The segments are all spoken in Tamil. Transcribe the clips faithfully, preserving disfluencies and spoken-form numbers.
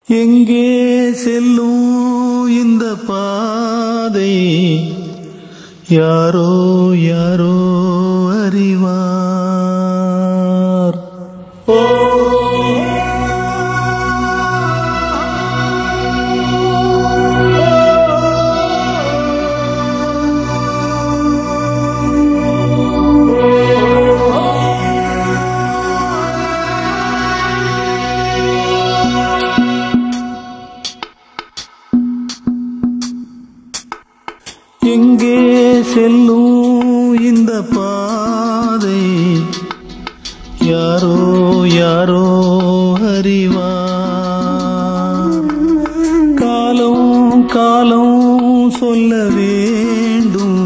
எங்கே செல்லும் இந்த பாதை யாரோ யாரோ அறிவார். ஓ எங்கே செல்லும் இந்த பாதை யாரோ யாரோ அறிவார். காலம் காலம் சொல்ல வேண்டும்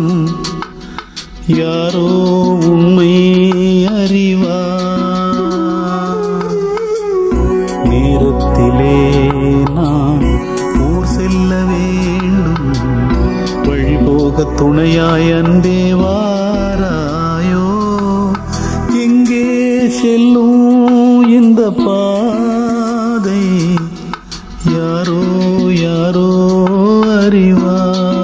யாரோ உண்மை அறிவார். நேரத்திலே நான் ஊர் செல்ல வேண்டும், வழிபோக துணையாய் அன்பே வாராயோ. எங்கே செல்லும் இந்த பாதை யாரோ யாரோ அறிவார்.